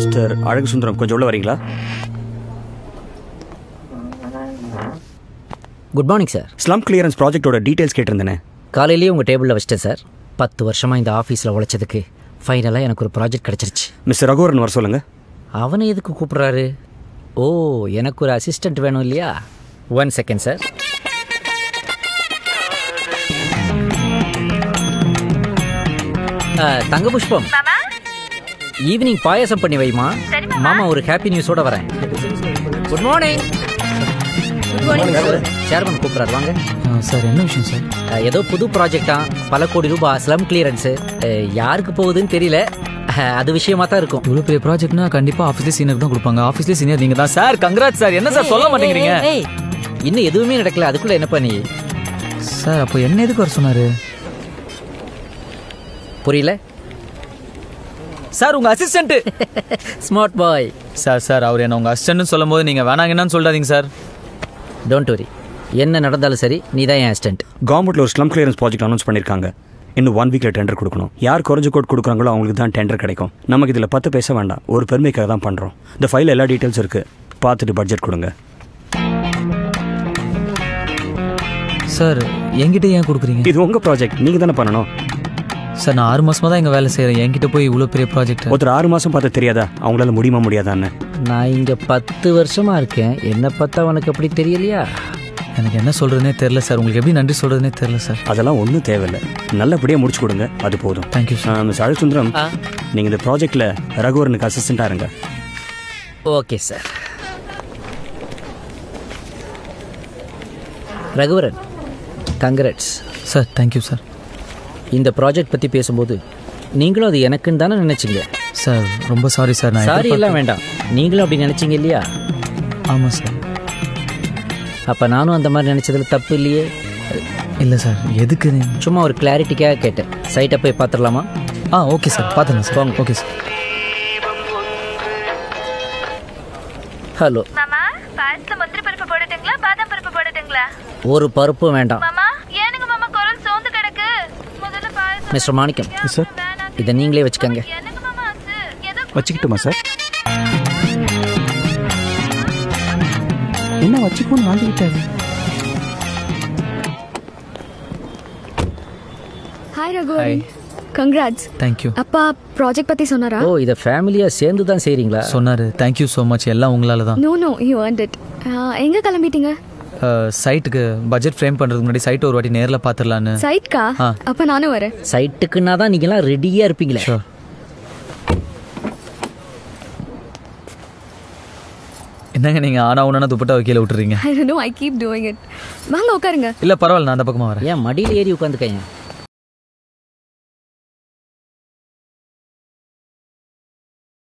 Mister அழகு சுந்தரம், கொஞ்சம் உள்ள வரீங்களா? Good morning sir. Slum clearance ப்ராஜெக்டோட டீடைல்ஸ் கேட்டிருந்தேனே. காலையிலேயே உங்கள் டேபிளில் வச்சிட்டேன் சார். 10 வருஷமாக இந்த ஆஃபீஸில் உழைச்சதுக்கு ஃபைனலாக எனக்கு ஒரு ப்ராஜெக்ட் கிடச்சிருச்சு. மிஸ்டர் ரகுவரன் வர சொல்லுங்க. அவனை எதுக்கு கூப்பிட்றாரு? ஓ, எனக்கு ஒரு அசிஸ்டண்ட் வேணும் இல்லையா? 1 செகண்ட் சார். தங்க புஷ்பம், ஈவினிங் பாயாசம் பண்ணி வைமா. மாமா ஒரு ஹாப்பி நியூஸோட வரேன். Good morning. சேர்மன் கூப்பிட்றாரு, வாங்க. சார் என்ன விஷயம் சார்? ஏதோ புது ப்ராஜெக்டா, பல கோடி ரூபாய் ஸ்லம் கிளியரன்ஸு. யாருக்கு போகுதுன்னு தெரியல, அது விஷயமா தான் இருக்கும். இவ்வளோ பெரிய ப்ராஜெக்ட்னா கண்டிப்பாக ஆஃபீஸ்லேயே சீனியர் தான் கொடுப்பாங்க. ஆஃபீஸ்லேயே சீனியர் நீங்கள் தான் சார். Congrat sir. என்ன சார் சொல்ல மாட்டேங்கிறீங்க? இன்னும் எதுவுமே நடக்கல, அதுக்குள்ளே என்ன பண்ணி சார்? அப்போ என்ன எதுக்கு வர சொன்னார்? புரியல சார். உங்கள் assistant smart boy sir. Sir அவர் என்ன உங்கள் அசிஸ்டன்ட்னு சொல்லும் போது நீங்கள் வேணாங்கன்னு சொல்லிடாதீங்க சார். டோன்ட் வரி, என்ன நடந்தாலும் சரி, நீ தான் என் அசிஸ்டன்ட். கவர்மெண்ட்ல ஒரு ஸ்லம் கிளியரன்ஸ் ப்ராஜெக்ட் அனௌன்ஸ் பண்ணியிருக்காங்க. இன்னும் 1 வீக்ல டெண்டர் கொடுக்கணும். யார் குறைஞ்ச கோட் கொடுக்குறாங்களோ அவங்களுக்கு தான் டெண்டர் கிடைக்கும். நமக்கு இதில் 10 பேச வேண்டாம், ஒரு பெருமைக்காக தான் பண்ணுறோம். இந்த ஃபைல் எல்லா டீட்டெயில்ஸ் இருக்கு, பார்த்துட்டு பட்ஜெட் கொடுங்க. சார் என்கிட்ட ஏன் கொடுக்குறீங்க? இது உங்கள் ப்ராஜெக்ட், நீங்கள் தானே பண்ணணும். சார் நான் 6 மாசமாக தான் இங்கே வேலை செய்கிறேன். என்கிட்ட போய் இவ்வளோ பெரிய ப்ராஜெக்ட். ஒருத்தர் 6 மாதம் பார்த்து தெரியாதா அவங்களால முடியுமா முடியாதான்னு? நான் இங்கே 10 வருஷமாக இருக்கேன், என்னை பார்த்தா உனக்கு அப்படி தெரியலையா? எனக்கு என்ன சொல்கிறதுனே தெரில சார். உங்களுக்கு எப்படி நன்றி சொல்கிறதுனே தெரில சார். அதெல்லாம் ஒன்றும் தேவையில்லை, நல்லபடியாக முடிச்சு கொடுங்க, அது போதும். Thank you sir. மிஸ் அழகு சுந்தரம், நீங்கள் இந்த ப்ராஜெக்டில் ரகுவரனுக்கு அசிஸ்டண்ட்டாக இருங்க. Okay sir. Raghuvaran, congrats sir. Thank you sir. இந்த ப்ராஜெக்ட் பற்றி பேசும்போது நீங்களும் அது எனக்குன்னு தானே நினச்சிங்க? சார் ரொம்ப சாரி சார். நான் சாரி எல்லாம் வேண்டாம், நீங்களும் அப்படி நினச்சிங்க இல்லையா? ஆமாம் சார். அப்போ நானும் அந்த மாதிரி நினச்சதில் தப்பு இல்லையே? இல்லை சார். எதுக்கு? சும்மா ஒரு கிளாரிட்டிக்காக கேட்டேன். சைட்டை போய் பார்த்துடலாமா? ஓகே சார், பார்த்துக்கலாம் சார். வாங்க. Okay sir. ஹலோ மாமா, பாயசத்துல முந்திரி பருப்பு போடட்டுங்களா, பாதாம் பருப்பு போடட்டுங்களா? ஒரு பருப்பும் வேண்டாம். மாமா, ஏனுங்க மாமா குரல் சோர்ந்து கிடக்கு? முதல்ல பாயசம். மிஸ்டர் மாணிக்கம் சார், இதை நீங்களே வச்சுக்கோங்க. என்னங்க மாமா ஆச்சு? ஏதோ வச்சுக்கிட்டுமா சார்? என்ன வச்சுக்கோன்னு வாங்கிக்கிட்டாரு? Hi Raghuvaran, congrats. தேங்க்யூ. அப்பா ப்ராஜெக்ட் பற்றி சொன்னாரா? ஓ, இதை ஃபேமிலியாக சேர்ந்து தான் செய்கிறீங்களா? சொன்னார். Thank you so much. எல்லாம் உங்களால் தான். No you earned it. எங்கே கிளம்பிட்டீங்க? சைட்டுக்கு பட்ஜெட் ஃப்ரேம் பண்ணுறதுக்கு முன்னாடி சைட்டை ஒரு வாட்டி நேரில் பார்த்துடலான்னு. சைட்கா? அப்போ நானும் வரேன். சைட்டுக்குன்னா தான் நீங்களாம் ரெடியாக இருப்பீங்களே. ஷோர். என்னங்க நீங்கள் ஆனா ஒன்றா துப்பட்டா கீழே விட்டுறீங்க? I don't know, I keep doing it. வாங்க உட்காருங்க. இல்லை பரவாயில்ல, நான் அந்த பக்கமாக வரேன். ஏன் மடியில் ஏறி உட்காந்துக்கேன்.